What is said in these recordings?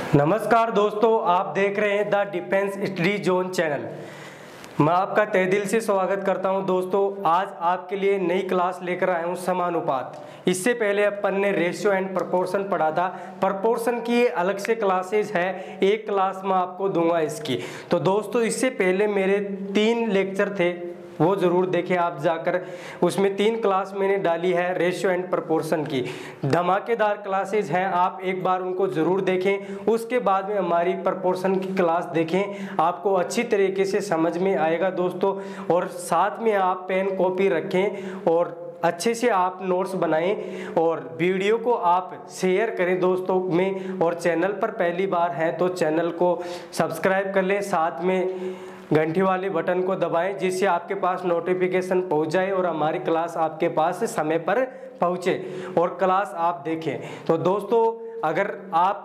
नमस्कार दोस्तों, आप देख रहे हैं the defence study zone channel. मैं आपका तहे दिल से स्वागत करता हूं। दोस्तों, आज आपके लिए नई क्लास लेकर आया हूं समानुपात। इससे पहले अपन ने रेशियो एंड प्रोपोर्शन पढ़ा था। प्रोपोर्शन की अलग से क्लासेज है, एक क्लास मैं आपको दूंगा इसकी। तो दोस्तों, इससे पहले मेरे 3 लेक्चर थे, वो ज़रूर देखें आप जाकर। उसमें 3 क्लास मैंने डाली है रेशियो एंड प्रोपोर्शन की, धमाकेदार क्लासेज हैं, आप एक बार उनको ज़रूर देखें। उसके बाद में हमारी प्रोपोर्शन की क्लास देखें, आपको अच्छी तरीके से समझ में आएगा दोस्तों। और साथ में आप पेन कॉपी रखें और अच्छे से आप नोट्स बनाएं और वीडियो को आप शेयर करें दोस्तों में। और चैनल पर पहली बार हैं तो चैनल को सब्सक्राइब कर लें, साथ में घंटी वाले बटन को दबाएं जिससे आपके पास नोटिफिकेशन पहुंच जाए और हमारी क्लास आपके पास समय पर पहुंचे और क्लास आप देखें। तो दोस्तों, अगर आप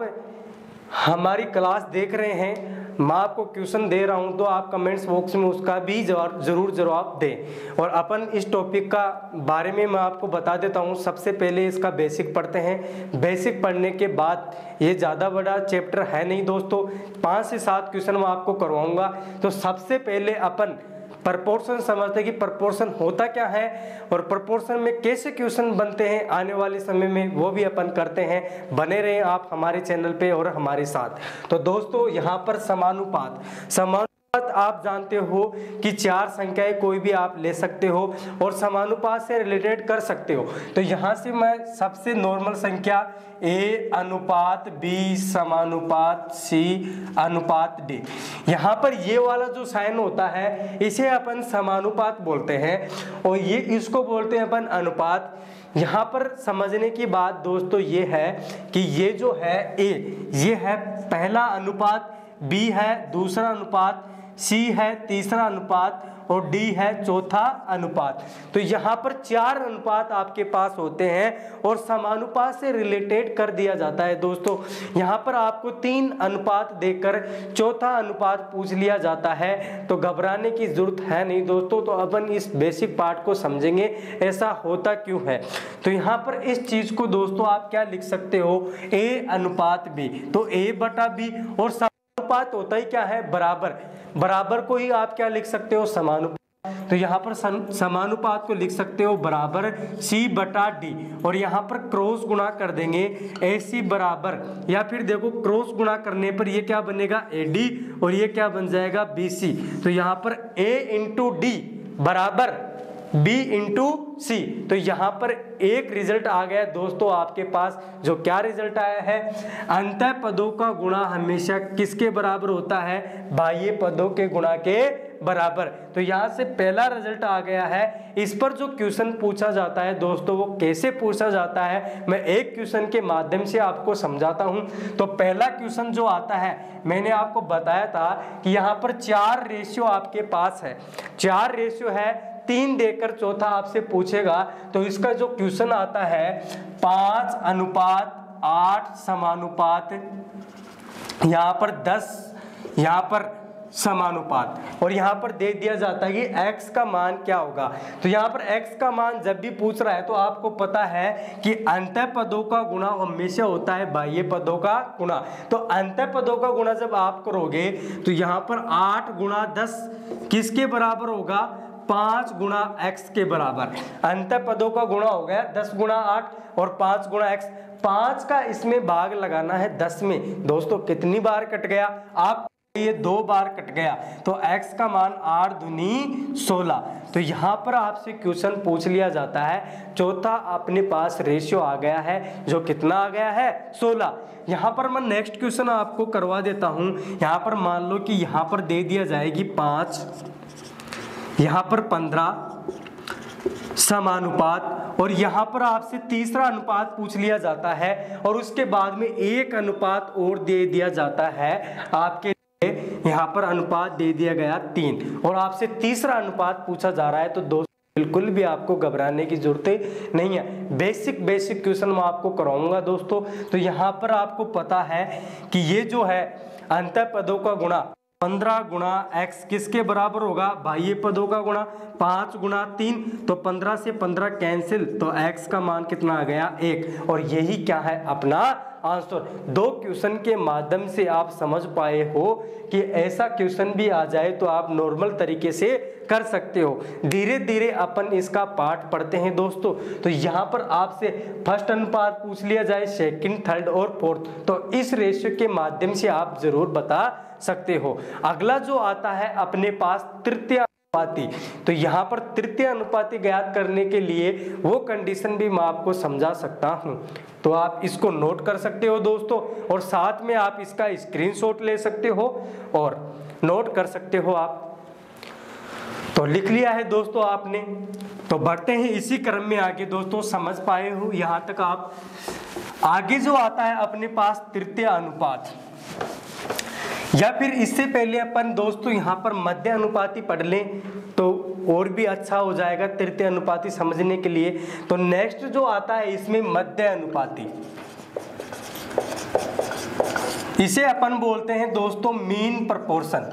हमारी क्लास देख रहे हैं, मैं आपको क्वेश्चन दे रहा हूं, तो आप कमेंट्स बॉक्स में उसका भी ज़रूर जवाब दें। और अपन इस टॉपिक का बारे में मैं आपको बता देता हूं। सबसे पहले इसका बेसिक पढ़ते हैं। बेसिक पढ़ने के बाद, ये ज़्यादा बड़ा चैप्टर है नहीं दोस्तों, 5 से 7 क्वेश्चन मैं आपको करवाऊंगा। तो सबसे पहले अपन प्रोपोर्शन समझते हैं कि प्रोपोर्शन होता क्या है और प्रोपोर्शन में कैसे क्वेश्चन बनते हैं आने वाले समय में, वो भी अपन करते हैं। बने रहें आप हमारे चैनल पे और हमारे साथ। तो दोस्तों, यहाँ पर समानुपात आप जानते हो कि 4 संख्याएं कोई भी आप ले सकते हो और समानुपात से रिलेटेड कर सकते हो। तो यहाँ से मैं सबसे नॉर्मल संख्या A अनुपात B समानुपात C अनुपात D, यहाँ पर ये वाला जो साइन होता है इसे अपन समानुपात बोलते हैं और ये इसको बोलते हैं अपन अनुपात। यहाँ पर समझने की बात दोस्तों ये है कि ये जो है A, ये है पहला अनुपात, B है दूसरा अनुपात, C है तीसरा अनुपात और D है चौथा अनुपात। तो यहाँ पर 4 अनुपात आपके पास होते हैं और समानुपात से रिलेटेड कर दिया जाता है दोस्तों। यहाँ पर आपको 3 अनुपात देकर चौथा अनुपात पूछ लिया जाता है, तो घबराने की जरूरत है नहीं दोस्तों। तो अपन इस बेसिक पार्ट को समझेंगे ऐसा होता क्यों है। तो यहाँ पर इस चीज को दोस्तों आप क्या लिख सकते हो, A अनुपात B। तो A बटा B, और समानुपात होता ही क्या है, बराबर को ही आप क्या लिख सकते हो, समानुपात। तो यहाँ पर समानुपात को लिख सकते हो बराबर C बटा D, और यहाँ पर क्रॉस गुणा कर देंगे AC बराबर, या फिर देखो क्रॉस गुणा करने पर ये क्या बनेगा AD और ये क्या बन जाएगा BC। तो यहाँ पर A इंटू D बराबर B इंटू C। तो यहाँ पर एक रिजल्ट आ गया दोस्तों आपके पास। जो क्या रिजल्ट आया है, अंतः पदों का गुणा हमेशा किसके बराबर होता है, बाह्य पदों के गुणा के बराबर। तो यहाँ से पहला रिजल्ट आ गया है। इस पर जो क्वेश्चन पूछा जाता है दोस्तों, वो कैसे पूछा जाता है मैं एक क्वेश्चन के माध्यम से आपको समझाता हूँ। तो पहला क्वेश्चन जो आता है, मैंने आपको बताया था कि यहाँ पर 4 रेशियो आपके पास है, 4 रेशियो है, 3 देकर चौथा आपसे पूछेगा। तो इसका जो क्वेश्चन आता है 5 अनुपात 8 समानुपात, यहाँ पर 10 यहाँ पर समानुपात, और यहाँ पर दे दिया जाता है कि x का मान क्या होगा। तो यहाँ पर x का मान जब भी पूछ रहा है तो आपको पता है कि अंतः पदों का गुणा हमेशा होता है बाह्य पदों का गुणा। तो अंतः पदों का गुणा जब आप करोगे तो यहाँ पर 8 गुणा 10 किसके बराबर होगा, 5 गुणा x के बराबर। अंतः पदों का गुणा हो गया 10 गुणा 8 और 5 गुणा x। 5 का इसमें भाग लगाना है 10 में। दोस्तों, कितनी बार कट गया, आप ये 2 बार कट गया। तो x का मान 8 दूनी 16। तो यहाँ पर आपसे क्वेश्चन पूछ लिया जाता है, चौथा अपने पास रेशियो आ गया है, जो कितना आ गया है, 16। यहाँ पर मैं नेक्स्ट क्वेश्चन आपको करवा देता हूँ। यहाँ पर मान लो कि यहाँ पर दे दिया जाएगी 5, यहाँ पर 15 समानुपात, और यहाँ पर आपसे तीसरा अनुपात पूछ लिया जाता है और उसके बाद में एक अनुपात और दे दिया जाता है आपके लिए। यहाँ पर अनुपात दे दिया गया 3 और आपसे तीसरा अनुपात पूछा जा रहा है। तो दोस्तों, बिल्कुल भी आपको घबराने की जरूरत नहीं है। बेसिक क्वेश्चन मैं आपको कराऊंगा दोस्तों। तो यहाँ पर आपको पता है कि ये जो है अंतः पदों का गुणा 15 गुणा x किसके बराबर होगा भाई, ये पदों का गुणा, 5 गुणा 3 तो 15 से 15 कैंसिल, तो x का मान कितना आ गया 1। और यही क्या है अपना आंसर। दो क्वेश्चन के माध्यम से आप समझ पाए हो कि ऐसा क्वेश्चन भी आ जाए तो आप नॉर्मल तरीके से कर सकते हो। धीरे धीरे अपन इसका पार्ट पढ़ते हैं दोस्तों। तो यहाँ पर आपसे फर्स्ट अनुपात पूछ लिया जाए, सेकंड, थर्ड और फोर्थ, तो इस रेशियो के माध्यम से आप जरूर बता सकते हो। अगला जो आता है अपने पास तृतीय अनुपाती, तो यहाँ पर तृतीय अनुपाती ज्ञात करने के लिए वो कंडीशन भी मैं आपको समझा सकता हूँ, तो आप इसको नोट कर सकते हो दोस्तों, और साथ में आप इसका स्क्रीनशॉट ले सकते हो और नोट कर सकते हो आप। तो लिख लिया है दोस्तों आपने, तो बढ़ते हैं इसी क्रम में आगे दोस्तों। समझ पाए हो यहाँ तक आप। आगे जो आता है अपने पास तृतीय अनुपात, या फिर इससे पहले अपन दोस्तों यहाँ पर मध्य अनुपाती पढ़ लें तो और भी अच्छा हो जाएगा तृतीय अनुपाती समझने के लिए। तो नेक्स्ट जो आता है इसमें मध्य अनुपाती, इसे अपन बोलते हैं दोस्तों मीन प्रपोर्शन।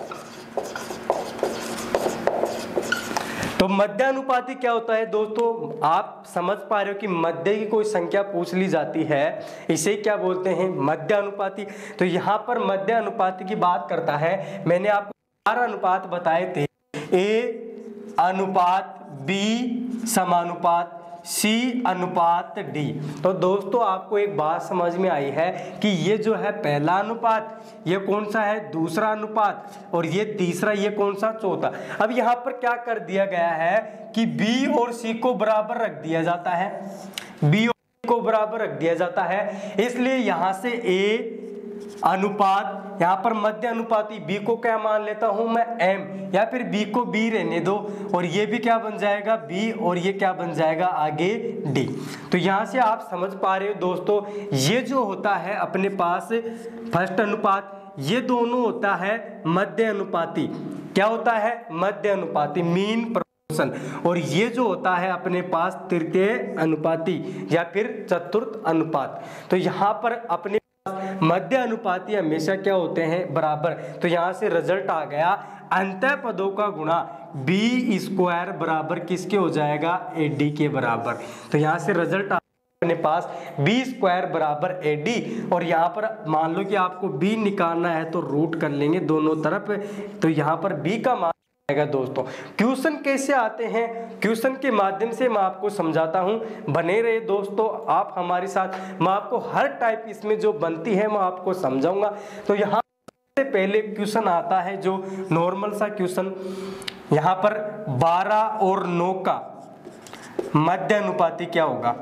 तो मध्य अनुपाती क्या होता है दोस्तों, आप समझ पा रहे हो कि मध्य की कोई संख्या पूछ ली जाती है, इसे क्या बोलते हैं मध्य अनुपाती। तो यहाँ पर मध्य अनुपाती की बात करता है, मैंने आपको 4 अनुपात बताए थे, ए अनुपात, बी समानुपात, सी अनुपात डी। तो दोस्तों आपको एक बात समझ में आई है कि ये जो है पहला अनुपात, ये कौन सा है दूसरा अनुपात, और ये तीसरा, ये कौन सा चौथा। अब यहाँ पर क्या कर दिया गया है कि बी और सी को बराबर रख दिया जाता है, बी और सी को बराबर रख दिया जाता है, इसलिए यहाँ से ए अनुपात, यहाँ पर मध्य अनुपाती बी को क्या मान लेता हूं मैं एम, या फिर बी को बी रहने दो, और ये भी क्या बन जाएगा बी, और ये क्या बन जाएगा आगे डी। तो यहाँ से आप समझ पा रहे हो दोस्तों, ये जो होता है अपने पास फर्स्ट अनुपात, ये दोनों होता है मध्य अनुपाती। क्या होता है मध्य अनुपाती, मीन प्रपोर्शन, और ये जो होता है अपने पास तृतीय अनुपाती या फिर चतुर्थ अनुपात। तो यहाँ पर अपने मध्य अनुपाती हमेशा क्या होते हैं बराबर। तो यहां से रिजल्ट आ गया अंतः पदों का गुणा बी स्क्वायर बराबर किसके हो जाएगा एडी के बराबर। तो यहां से रिजल्ट अपने पास बी स्क्वायर बराबर एडी, और यहाँ पर मान लो कि आपको बी निकालना है तो रूट कर लेंगे दोनों तरफ, तो यहाँ पर बी का मान आएगा दोस्तों। क्वेश्चन कैसे आते हैं, क्वेश्चन के माध्यम से मैं आपको समझाता हूं, बने रहे दोस्तों आप हमारे साथ। मैं आपको हर टाइप इसमें जो बनती है मैं आपको समझाऊंगा। तो यहाँ से पहले क्वेश्चन आता है जो नॉर्मल सा क्वेश्चन, यहाँ पर 12 और 9 का मध्य अनुपाती क्या होगा।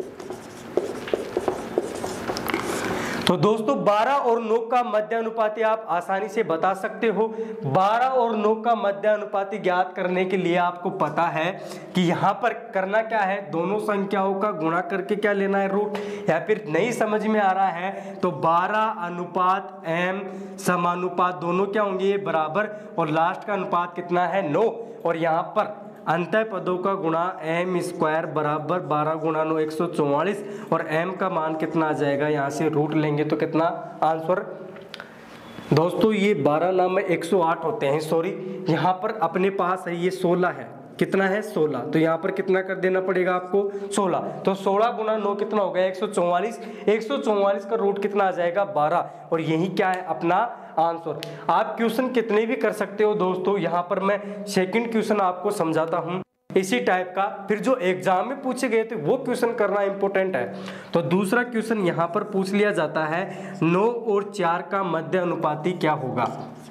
तो दोस्तों 12 और 9 का मध्य अनुपाती आप आसानी से बता सकते हो। 12 और 9 का मध्य अनुपाती ज्ञात करने के लिए आपको पता है कि यहाँ पर करना क्या है, दोनों संख्याओं का गुणा करके क्या लेना है रूट, या फिर नहीं समझ में आ रहा है तो 12 अनुपात m समानुपात दोनों क्या होंगे बराबर, और लास्ट का अनुपात कितना है 9, और यहाँ पर अंतः पदों का गुणा एम स्क्वायर बराबर 12 गुणा 9 144, और m का मान कितना आ जाएगा, यहाँ से रूट लेंगे तो कितना आंसर दोस्तों, ये 12 नाम में 108 होते हैं, सॉरी यहाँ पर अपने पास है ये 16 है, कितना है 16, तो यहाँ पर कितना कर देना पड़ेगा आपको 16, तो 16 गुणा 9 कितना हो गया 144, 144 का रूट कितना आ जाएगा 12, और यही क्या है अपना आंसर। आप क्वेश्चन कितने भी कर सकते हो दोस्तों, यहाँ पर मैं सेकंड क्वेश्चन आपको समझाता हूँ इसी टाइप का, फिर जो एग्जाम में पूछे गए थे वो क्वेश्चन करना इंपॉर्टेंट है। तो दूसरा क्वेश्चन यहाँ पर पूछ लिया जाता है 9 और 4 का मध्य अनुपाती क्या होगा।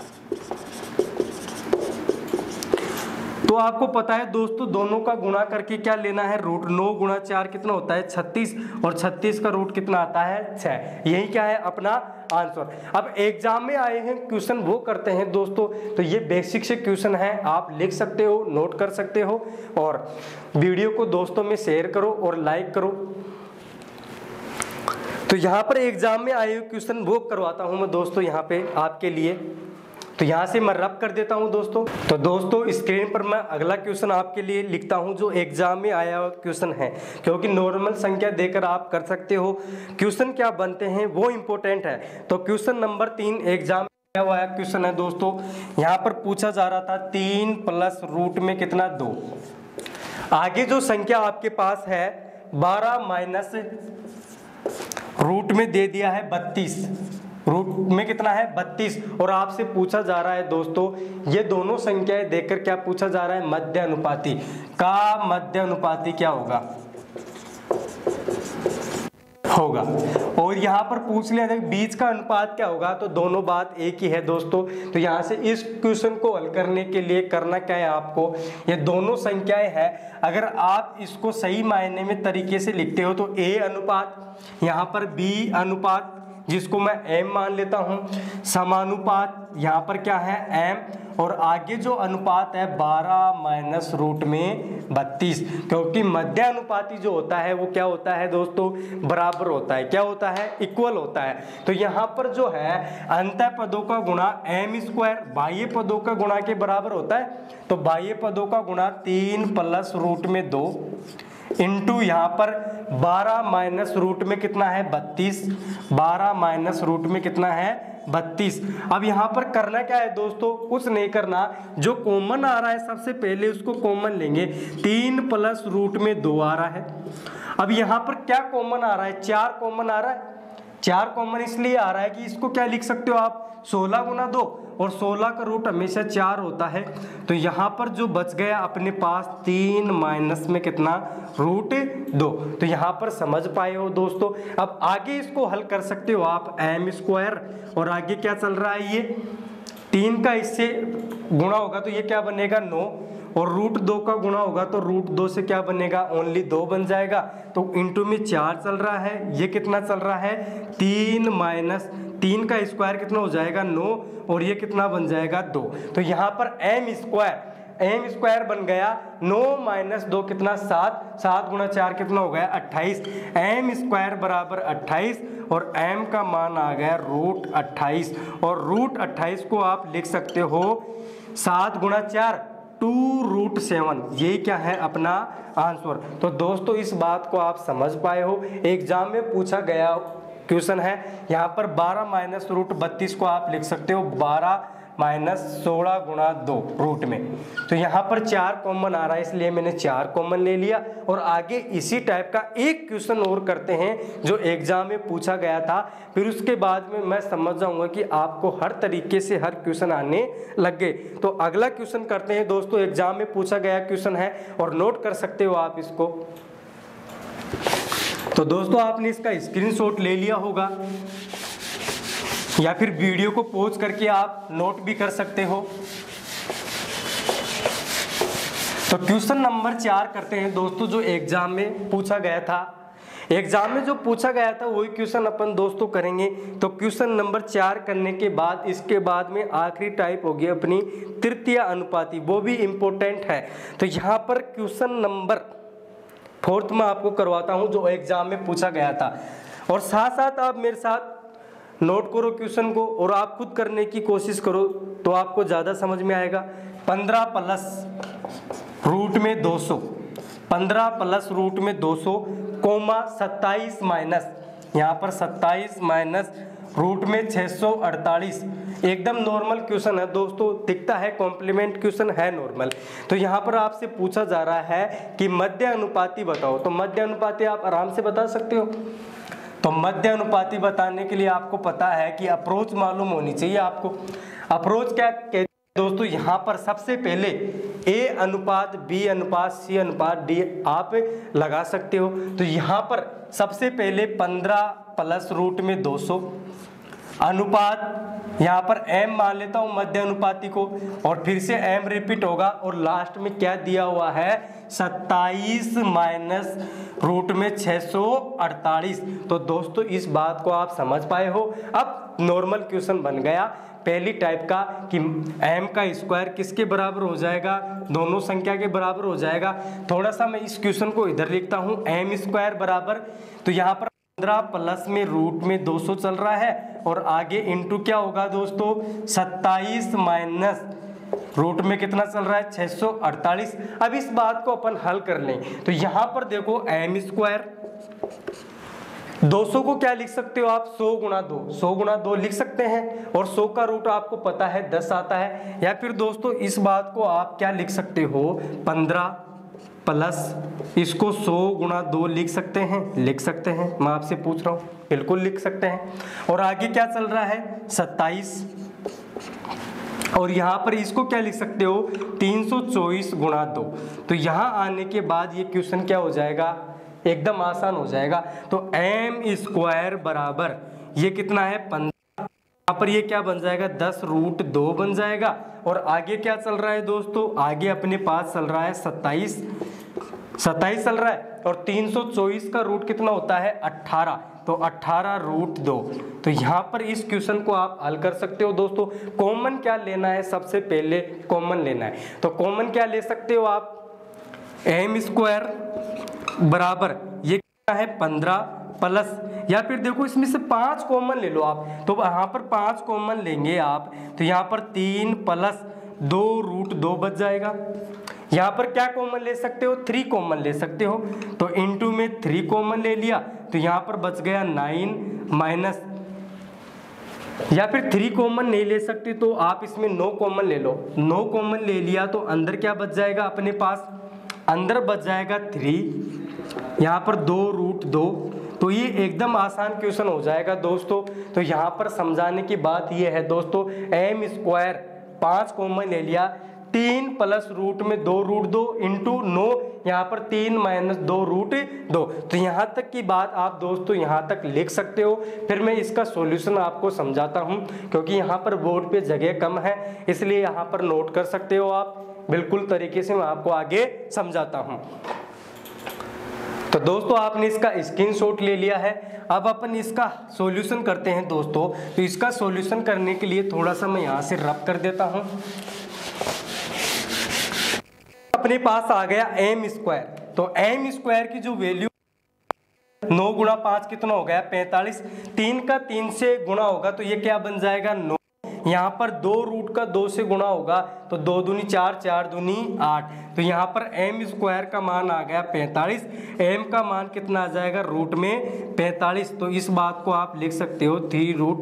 तो आपको पता है दोस्तों दोनों का गुणा करके क्या लेना है रूट, 9 गुणा 4 कितना होता है 36, और 36 का रूट कितना आता है 6, यही क्या है अपना आंसर। अब एग्जाम में आए हैं क्वेश्चन वो करते हैं दोस्तों, तो ये बेसिक से क्वेश्चन है, आप लिख सकते हो, नोट कर सकते हो, और वीडियो को दोस्तों में शेयर करो और लाइक करो। तो यहाँ पर एग्जाम में आए हुए क्वेश्चन वो करवाता हूँ मैं दोस्तों यहाँ पे आपके लिए। तो यहाँ से मैं रब कर देता हूँ दोस्तों। तो दोस्तों स्क्रीन पर मैं अगला क्वेश्चन आपके लिए लिखता हूँ जो एग्जाम में आया हुआ क्वेश्चन है, क्योंकि नॉर्मल संख्या देकर आप कर सकते हो, क्वेश्चन क्या बनते हैं वो इम्पोर्टेंट है। तो क्वेश्चन नंबर 3 एग्जाम क्या हुआ क्वेश्चन है दोस्तों, यहाँ पर पूछा जा रहा था 3 प्लस रूट में कितना 2। आगे जो संख्या आपके पास है 12 माइनस रूट में दे दिया है 32, रूट में कितना है 32, और आपसे पूछा जा रहा है दोस्तों ये दोनों संख्याएं देखकर क्या पूछा जा रहा है, मध्य अनुपाती का मध्य अनुपाती क्या होगा। और यहाँ पर पूछ लिया था बीच का अनुपात क्या होगा, तो दोनों बात एक ही है दोस्तों। तो यहाँ से इस क्वेश्चन को हल करने के लिए करना क्या है आपको, ये दोनों संख्याएं हैं, अगर आप इसको सही मायने में तरीके से लिखते हो तो a अनुपात, यहाँ पर b अनुपात जिसको मैं m मान लेता हूँ, समानुपात यहाँ पर क्या है m, और आगे जो अनुपात है 12 माइनस रूट में 32, क्योंकि मध्य अनुपाती जो होता है वो क्या होता है दोस्तों, बराबर होता है, क्या होता है, इक्वल होता है। तो यहाँ पर जो है अंतः पदों का गुणा m स्क्वायर बाह्य पदों का गुणा के बराबर होता है, तो बाह्य पदों का गुणा 3 प्लस रूट में 2 इंटू यहाँ पर 12 माइनस रूट में कितना है 32, 12 माइनस रूट में कितना है 32। अब यहाँ पर करना क्या है दोस्तों, कुछ नहीं करना, जो कॉमन आ रहा है सबसे पहले उसको कॉमन लेंगे। 3 प्लस रूट में 2 आ रहा है। अब यहाँ पर क्या कॉमन आ रहा है, 4 कॉमन आ रहा है। 4 कॉमन इसलिए आ रहा है कि इसको क्या लिख सकते हो आप, 16 गुना 2, और 16 का रूट हमेशा 4 होता है। तो यहाँ पर जो बच गया अपने पास 3 माइनस में कितना, रूट 2। तो यहाँ पर समझ पाए हो दोस्तों। अब आगे इसको हल कर सकते हो आप m स्क्वायर, और आगे क्या चल रहा है, ये 3 का इससे गुणा होगा तो ये क्या बनेगा 9, और रूट 2 का गुणा होगा तो रूट 2 से क्या बनेगा, ओनली 2 बन जाएगा। तो इंटू में 4 चल रहा है, ये कितना चल रहा है 3 माइनस 3 का स्क्वायर कितना हो जाएगा 9, और ये कितना बन जाएगा 2। तो यहाँ पर m स्क्वायर बन गया 9 माइनस 2 कितना 7, 7 गुणा 4 कितना हो गया 28, m स्क्वायर बराबर 28, और m का मान आ गया रूट 28, और रूट 28 को आप लिख सकते हो 7 गुणा 4 2 रूट 7, ये क्या है अपना आंसर। तो दोस्तों इस बात को आप समझ पाए हो, एग्जाम में पूछा गया क्वेश्चन है। यहाँ पर 12 माइनस रूट 32 को आप लिख सकते हो 12 माइनस 16 गुणा 2 रूट में। तो यहाँ पर 4 कॉमन आ रहा है इसलिए मैंने 4 कॉमन ले लिया। और आगे इसी टाइप का एक क्वेश्चन और करते हैं जो एग्जाम में पूछा गया था, फिर उसके बाद में मैं समझ जाऊंगा कि आपको हर तरीके से हर क्वेश्चन आने लग गए। तो अगला क्वेश्चन करते हैं दोस्तों, एग्जाम में पूछा गया क्वेश्चन है और नोट कर सकते हो आप इसको। तो दोस्तों आपने इसका स्क्रीनशॉट ले लिया होगा या फिर वीडियो को पॉज करके आप नोट भी कर सकते हो। तो क्वेश्चन नंबर 4 करते हैं दोस्तों, जो एग्जाम में पूछा गया था। एग्जाम में जो पूछा गया था वही क्वेश्चन अपन दोस्तों करेंगे। तो क्वेश्चन नंबर 4 करने के बाद इसके बाद में आखिरी टाइप होगी अपनी तृतीय अनुपाती, वो भी इम्पोर्टेंट है। तो यहाँ पर क्वेश्चन नंबर 4 में आपको करवाता हूँ जो एग्जाम में पूछा गया था, और साथ साथ आप मेरे साथ नोट करो क्वेश्चन को और आप खुद करने की कोशिश करो तो आपको ज़्यादा समझ में आएगा। 15 प्लस रूट में 200, 15 प्लस रूट में 200 कोमा 27 माइनस, यहाँ पर 27 माइनस रूट में 648। एकदम नॉर्मल क्वेश्चन है दोस्तों, दिखता है कॉम्प्लीमेंट क्वेश्चन है नॉर्मल। तो यहाँ पर आपसे पूछा जा रहा है कि मध्य अनुपाती बताओ। तो मध्य अनुपाती आप आराम से बता सकते हो। तो मध्य अनुपाती बताने के लिए आपको पता है कि अप्रोच मालूम होनी चाहिए आपको। अप्रोच क्या कहते हैं दोस्तों, यहाँ पर सबसे पहले A अनुपात B अनुपात C अनुपात D आप लगा सकते हो। तो यहाँ पर सबसे पहले 15 प्लस रूट में 200 अनुपात, यहाँ पर m मान लेता हूँ मध्य अनुपाती को, और फिर से m रिपीट होगा, और लास्ट में क्या दिया हुआ है 27 माइनस रूट में 648। तो दोस्तों इस बात को आप समझ पाए हो। अब नॉर्मल क्वेश्चन बन गया पहली टाइप का कि m का स्क्वायर किसके बराबर हो जाएगा, दोनों संख्या के बराबर हो जाएगा। थोड़ा सा मैं इस क्वेश्चन को इधर लिखता हूँ, m स्क्वायर बराबर, तो यहाँ पर 15 प्लस में रूट में 200 चल रहा है, और आगे इंटू क्या होगा दोस्तों 27 माइनस रूट में कितना चल रहा है 648। अब इस बात को अपन हल कर लें। तो यहाँ पर देखो m स्क्वायर 200 को क्या लिख सकते हो आप, 100 गुणा 2, 100 गुणा 2 लिख सकते हैं, और 100 का रूट आपको पता है 10 आता है। या फिर दोस्तों इस बात को आप क्या लिख सकते हो, 15 प्लस इसको 100 गुणा 2 लिख सकते हैं, लिख सकते हैं, मैं आपसे पूछ रहा हूँ, बिल्कुल लिख सकते हैं। और आगे क्या चल रहा है, 27, और यहाँ पर इसको क्या लिख सकते हो, 324 गुणा 2। तो यहाँ आने के बाद ये क्वेश्चन क्या हो जाएगा, एकदम आसान हो जाएगा। तो m स्क्वायर बराबर ये कितना है 15, यहाँ पर ये क्या बन जाएगा 10 रूट 2 बन जाएगा। और आगे क्या चल रहा है दोस्तों, आगे अपने पास चल रहा है 27 चल रहा है, और 324 का रूट कितना होता है 18, तो 18 रूट 2। तो यहाँ पर इस क्वेश्चन को आप हल कर सकते हो दोस्तों। कॉमन क्या लेना है, सबसे पहले कॉमन लेना है। तो कॉमन क्या ले सकते हो आप, m स्क्वायर बराबर ये क्या है 15 प्लस, या फिर देखो इसमें से 5 कॉमन ले लो आप, तो यहाँ पर 5 कॉमन लेंगे आप, तो यहाँ पर 3 प्लस 2 रूट 2 बच जाएगा। यहाँ पर क्या कॉमन ले सकते हो, 3 कॉमन ले सकते हो, तो इनटू में 3 कॉमन ले लिया, तो यहाँ पर बच गया 9 माइनस, या फिर 3 कॉमन नहीं ले सकते तो आप इसमें 9 कॉमन ले लो, 9 कॉमन ले लिया तो अंदर क्या बच जाएगा अपने पास, अंदर बच जाएगा 3, यहाँ पर 2 रूट 2। तो ये एकदम आसान क्वेश्चन हो जाएगा दोस्तों। तो यहाँ पर समझाने की बात ये है दोस्तों, m स्क्वायर 5 कॉमन ले लिया, 3 प्लस रूट में 2 रूट 2 इंटू 9, यहाँ पर 3 माइनस 2 रूट 2। तो यहाँ तक की बात आप दोस्तों यहाँ तक लिख सकते हो। फिर मैं इसका सॉल्यूशन आपको समझाता हूँ, क्योंकि यहाँ पर बोर्ड पे जगह कम है, इसलिए यहाँ पर नोट कर सकते हो आप, बिल्कुल तरीके से मैं आपको आगे समझाता हूँ। तो दोस्तों आपने इसका स्क्रीनशॉट ले लिया है, अब अपन इसका सॉल्यूशन करते हैं दोस्तों। तो इसका सॉल्यूशन करने के लिए थोड़ा सा मैं यहाँ से रब कर देता हूँ। अपने पास आ गया m स्क्वायर, तो m स्क्वायर की जो वैल्यू 9 गुणा 5 कितना हो गया 45, 3 का 3 से गुणा होगा तो ये क्या बन जाएगा 9, यहाँ पर 2 रूट का 2 से गुणा होगा तो 2 दूनी 4, 4 दूनी 8, तो यहाँ पर m स्क्वायर का मान आ गया 45, m का मान कितना आ जाएगा रूट में 45। तो इस बात को आप लिख सकते हो 3 रूट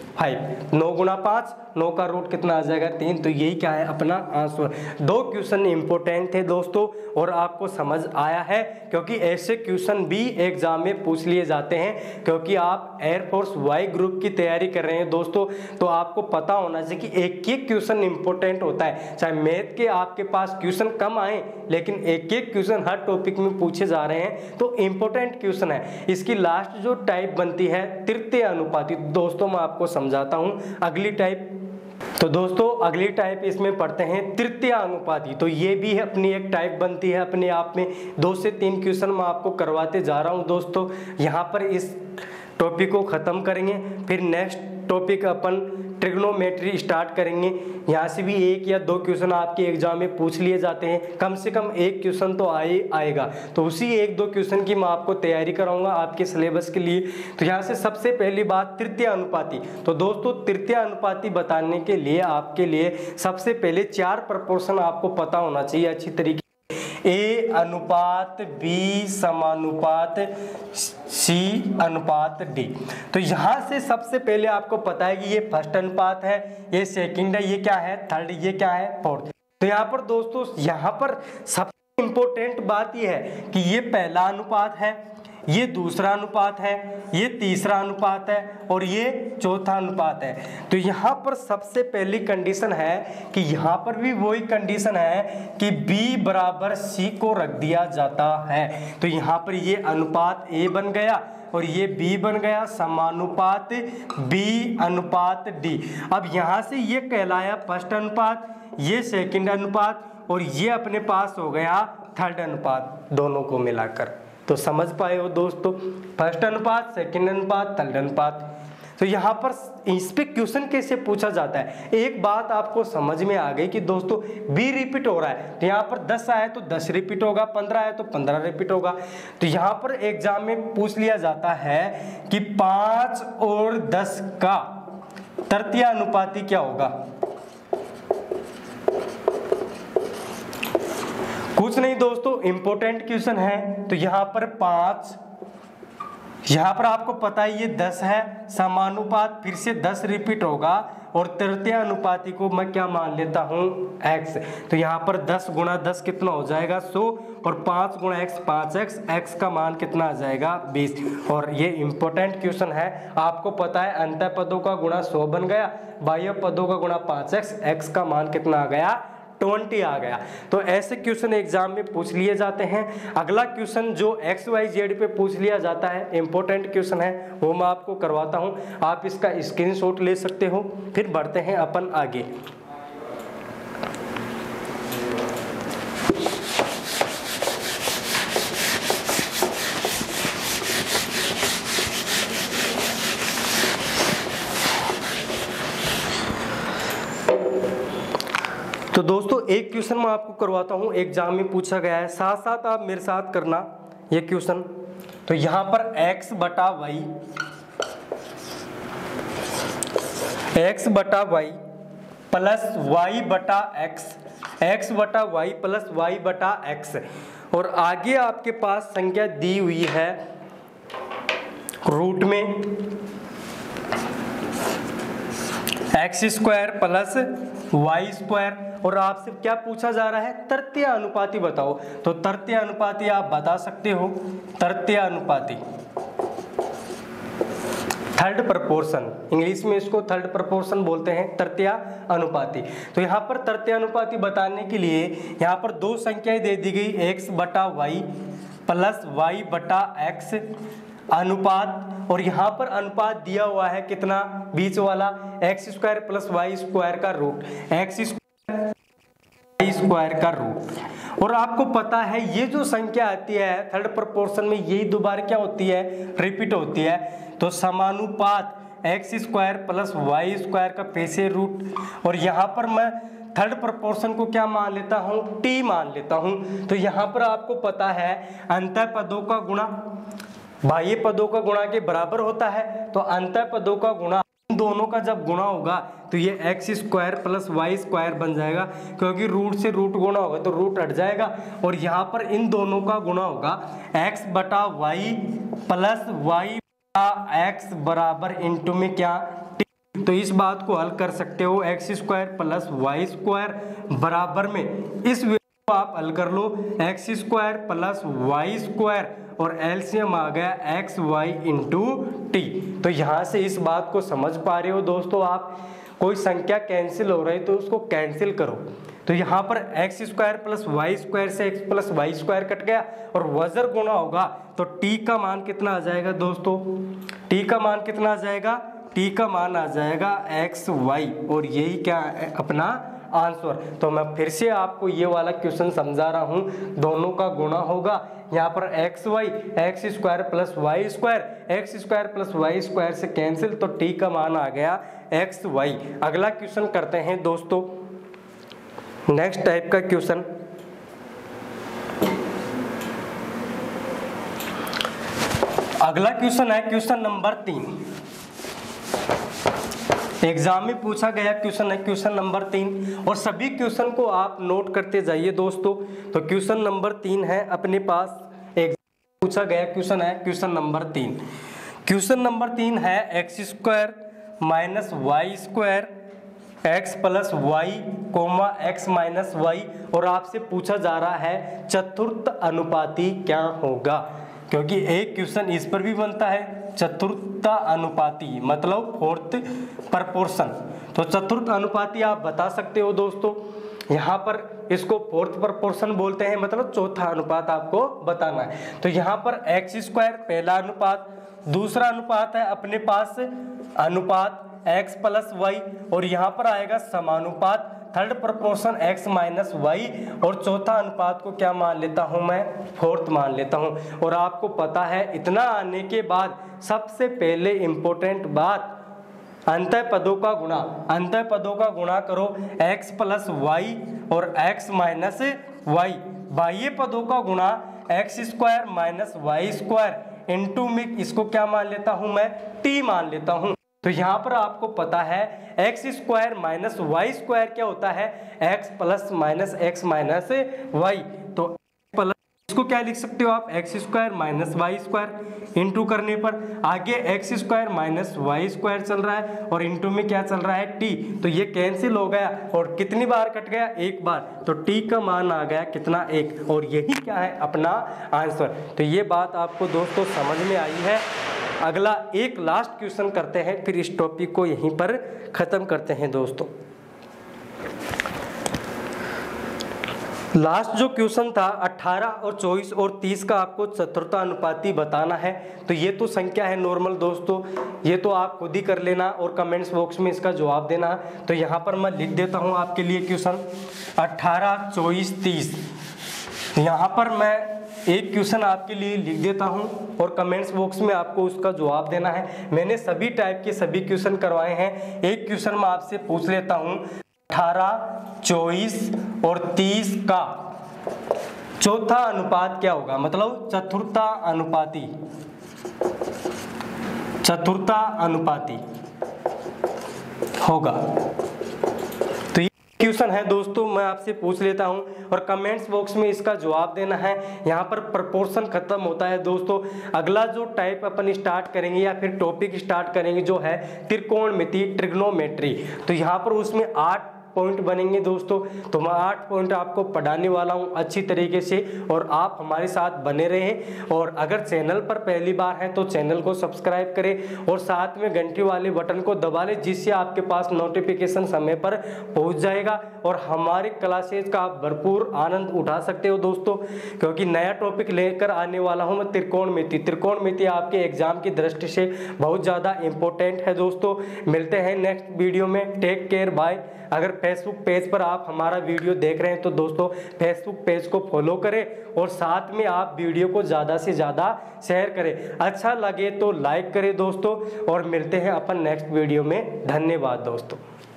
5, 9 गुणा 5, 9 का रूट कितना आ जाएगा 3। तो यही क्या है अपना आंसर। 2 क्वेश्चन इंपॉर्टेंट थे दोस्तों और आपको समझ आया है, क्योंकि ऐसे क्वेश्चन भी एग्जाम में पूछ लिए जाते हैं, क्योंकि आप एयरफोर्स वाई ग्रुप की तैयारी कर रहे हैं दोस्तों, तो आपको पता होना चाहिए कि एक एक क्वेश्चन इंपॉर्टेंट होता है। चाहे मैथ के आपके पास क्वेश्चन कम आए, लेकिन एक एक क्वेश्चन हर टॉपिक में पूछे जा रहे हैं, तो इंपॉर्टेंट क्वेश्चन है। इसकी लास्ट जो टाइप बनती है तृतीय अनुपाती, दोस्तों मैं आपको समझाता हूँ अगली टाइप। तो दोस्तों अगली टाइप इसमें पढ़ते हैं तृतीय अनुपाती। तो ये भी अपनी एक टाइप बनती है अपने आप में। 2 से 3 क्वेश्चन मैं आपको करवाते जा रहा हूँ दोस्तों। यहाँ पर इस टॉपिक को ख़त्म करेंगे, फिर नेक्स्ट टॉपिक अपन ट्रिग्नोमेट्री स्टार्ट करेंगे। यहाँ से भी 1 या 2 क्वेश्चन आपके एग्जाम में पूछ लिए जाते हैं, कम से कम 1 क्वेश्चन तो आएगा। तो उसी 1-2 क्वेश्चन की मैं आपको तैयारी कराऊंगा आपके सिलेबस के लिए। तो यहाँ से सबसे पहली बात तृतीय अनुपाती। तो दोस्तों तृतीय अनुपाती बताने के लिए आपके लिए सबसे पहले 4 प्रपोर्शन आपको पता होना चाहिए अच्छी तरीके। A अनुपात B समानुपात C अनुपात D। तो यहाँ से सबसे पहले आपको पता है कि ये फर्स्ट अनुपात है, ये सेकंड है, ये क्या है थर्ड, ये क्या है फोर्थ। तो यहाँ पर दोस्तों यहाँ पर सबसे इम्पोर्टेंट बात ये है कि ये पहला अनुपात है, ये दूसरा अनुपात है, ये तीसरा अनुपात है और ये चौथा अनुपात है। तो यहाँ पर सबसे पहली कंडीशन है कि यहाँ पर भी वही कंडीशन है कि B बराबर C को रख दिया जाता है। तो यहाँ पर ये अनुपात A बन गया और ये B बन गया समानुपात B अनुपात D। अब यहाँ से ये कहलाया फर्स्ट अनुपात, ये सेकंड अनुपात और ये अपने पास हो गया थर्ड अनुपात, दोनों को मिलाकर। तो समझ पाए हो दोस्तों, फर्स्ट अनुपात, सेकंड अनुपात, थर्ड अनुपात। तो यहाँ पर इस पे क्वेश्चन कैसे पूछा जाता है, एक बात आपको समझ में आ गई कि दोस्तों B रिपीट हो रहा है, तो यहाँ पर 10 आए तो 10 रिपीट होगा, 15 आए तो 15 रिपीट होगा। तो यहाँ पर एग्जाम में पूछ लिया जाता है कि 5 और 10 का तृतीय अनुपाती क्या होगा। कुछ नहीं दोस्तों, इंपॉर्टेंट क्वेश्चन है। तो यहाँ पर 5, यहाँ पर आपको पता है ये 10 है, समानुपात फिर से 10 रिपीट होगा और तृतीय अनुपाती को मैं क्या मान लेता हूँ x। तो यहाँ पर 10 गुणा 10 कितना हो जाएगा 100 और 5 गुणा x 5x, x का मान कितना आ जाएगा 20। और ये इंपॉर्टेंट क्वेश्चन है, आपको पता है अंतः पदों का गुणा 100 बन गया, बाह्य पदों का गुणा 5x, x का मान कितना आ गया 20 आ गया। तो ऐसे क्वेश्चन एग्जाम में पूछ लिए जाते हैं। अगला क्वेश्चन जो XYZ पे पूछ लिया जाता है, इंपॉर्टेंट क्वेश्चन है, वो मैं आपको करवाता हूं, आप इसका स्क्रीनशॉट ले सकते हो। फिर बढ़ते हैं अपन आगे। तो दोस्तों एक क्वेश्चन मैं आपको करवाता हूं, एग्जाम में पूछा गया है, साथ साथ आप मेरे साथ करना ये क्वेश्चन। तो यहां पर x बटा वाई प्लस वाई बटा x बटा वाई प्लस वाई बटा x, और आगे आपके पास संख्या दी हुई है रूट में x square plus y square, और आपसे क्या पूछा जा रहा है तृतीय अनुपाती बताओ। तो तृतीय अनुपाती आप बता सकते हो, तृतीय अनुपाती थर्ड प्रपोर्शन, इंग्लिश में इसको थर्ड प्रपोर्शन बोलते हैं, तृतीय अनुपाती। तो यहाँ पर तृतीय अनुपाती बताने के लिए यहाँ पर दो संख्याएं दे दी गई, x बटा वाई प्लस वाई बटा x अनुपात, और यहाँ पर अनुपात दिया हुआ है कितना बीच वाला x square plus y square का रूट, x स्क्वायर का रूट। और आपको पता है ये जो संख्या आती है थर्ड प्रोपोर्शन में, यही दोबारा क्या होती है रिपीट होती है। तो समानुपात x square plus y square का पैसे रूट, और यहाँ पर मैं थर्ड प्रोपोर्शन को क्या मान लेता हूँ t मान लेता हूँ। तो यहाँ पर आपको पता है अंतः पदों का गुणा बाह्य पदों का गुणा के बराबर होता है। तो अंतः पदों का गुणा इन दोनों का जब गुणा होगा तो ये x square plus y square बन जाएगा, क्योंकि रूट से रूट गुणा होगा तो रूट हट जाएगा, और यहाँ पर इन दोनों का गुणा होगा x बटा वाई प्लस वाई बटा x बराबर इंटू में क्या t। तो इस बात को हल कर सकते हो, x square plus y square बराबर में इस को आप हल कर लो x square plus y square, और एलसीएम आ गया एक्स वाई इंटू टी। तो यहाँ से इस बात को समझ पा रहे हो दोस्तों आप, कोई संख्या कैंसिल हो रही तो उसको कैंसिल करो। तो यहाँ पर x square plus y square से x plus y square cut गया, और वजर गुणा होगा तो टी का मान कितना आ जाएगा दोस्तों, टी का मान कितना आ जाएगा, टी का मान आ जाएगा एक्स वाई, और यही क्या है अपना आंसर। तो मैं फिर से आपको ये वाला क्वेश्चन समझा रहा हूँ, दोनों का गुणा होगा, यहाँ पर x y x square plus y square, x square plus y square से कैंसिल, तो टी का मान आ गया एक्स वाई। अगला क्वेश्चन करते हैं दोस्तों, नेक्स्ट टाइप का क्वेश्चन। अगला क्वेश्चन है क्वेश्चन नंबर 3, एग्जाम में पूछा गया क्वेश्चन है क्वेश्चन नंबर 3, और सभी क्वेश्चन को आप नोट करते जाइए दोस्तों। तो क्वेश्चन नंबर 3 है अपने पास, एग्जाम पूछा गया क्वेश्चन है क्वेश्चन नंबर 3। क्वेश्चन नंबर 3 है x square minus y square x plus y comma x minus y, और आपसे पूछा जा रहा है चतुर्थ अनुपाती क्या होगा, क्योंकि एक क्वेश्चन इस पर भी बनता है चतुर्थ अनुपाती मतलब फोर्थ प्रपोर्शन। तो चतुर्थ अनुपाती आप बता सकते हो दोस्तों, यहाँ पर इसको फोर्थ प्रपोर्शन बोलते हैं, मतलब चौथा अनुपात आपको बताना है। तो यहाँ पर एक्स स्क्वायर पहला अनुपात, दूसरा अनुपात है अपने पास अनुपात x प्लस वाई, और यहाँ पर आएगा समानुपात third proportion x minus y, और चौथा अनुपात को क्या मान लेता हूँ मैं फोर्थ मान लेता हूँ। और आपको पता है इतना आने के बाद सबसे पहले इंपॉर्टेंट बात अंतः पदों का गुणा, अंतः पदों का गुणा करो x प्लस वाई और x माइनस वाई, बाह्य पदों का गुणा x square minus y square into में इसको क्या मान लेता हूँ मैं t मान लेता हूँ। तो यहाँ पर आपको पता है x square minus y square क्या होता है x plus minus x minus y, तो प्लस इसको क्या लिख सकते हो आप, x square minus y square into करने पर आगे x square minus y square चल रहा है और इंटू में क्या चल रहा है टी, तो ये कैंसिल हो गया और कितनी बार कट गया, एक बार, तो टी का मान आ गया कितना, एक, और यही क्या है अपना आंसर। तो ये बात आपको दोस्तों समझ में आई है। अगला एक लास्ट क्वेश्चन करते हैं, फिर इस टॉपिक को यहीं पर खत्म करते हैं दोस्तों। लास्ट जो क्वेश्चन था 18 और 24 और 30 का आपको चतुर्थानुपाती बताना है। तो ये तो संख्या है नॉर्मल दोस्तों, ये तो आप खुद ही कर लेना और कमेंट्स बॉक्स में इसका जवाब देना। तो यहाँ पर मैं लिख देता हूँ आपके लिए क्वेश्चन 18, 24, 30। यहाँ पर मैं एक क्वेश्चन आपके लिए लिख देता हूँ और कमेंट्स बॉक्स में आपको उसका जवाब देना है। मैंने सभी टाइप के सभी क्वेश्चन करवाए हैं। एक क्वेश्चन मैं आपसे पूछ लेता हूँ 18, 24 और 30 का चौथा अनुपात क्या होगा, मतलब चतुर्था अनुपाती होगा। तो ये क्वेश्चन है दोस्तों, मैं आपसे पूछ लेता हूं और कमेंट्स बॉक्स में इसका जवाब देना है। यहाँ पर प्रपोर्शन खत्म होता है दोस्तों। अगला जो टाइप अपन स्टार्ट करेंगे या फिर टॉपिक स्टार्ट करेंगे जो है त्रिकोणमिति, ट्रिग्नोमेट्री। तो यहाँ पर उसमें 8 पॉइंट बनेंगे दोस्तों। तो मैं 8 पॉइंट आपको पढ़ाने वाला हूं अच्छी तरीके से और आप हमारे साथ बने रहें। और अगर चैनल पर पहली बार है तो चैनल को सब्सक्राइब करें और साथ में घंटी वाले बटन को दबा लें, जिससे आपके पास नोटिफिकेशन समय पर पहुंच जाएगा और हमारे क्लासेज का आप भरपूर आनंद उठा सकते हो दोस्तों। क्योंकि नया टॉपिक लेकर आने वाला हूं मैं त्रिकोणमिति। त्रिकोणमिति आपके एग्जाम की दृष्टि से बहुत ज़्यादा इंपॉर्टेंट है दोस्तों। मिलते हैं नेक्स्ट वीडियो में, टेक केयर, बाय। अगर फेसबुक पेज पर आप हमारा वीडियो देख रहे हैं तो दोस्तों फेसबुक पेज को फॉलो करें और साथ में आप वीडियो को ज़्यादा से ज़्यादा शेयर करें। अच्छा लगे तो लाइक करें दोस्तों और मिलते हैं अपन नेक्स्ट वीडियो में। धन्यवाद दोस्तों।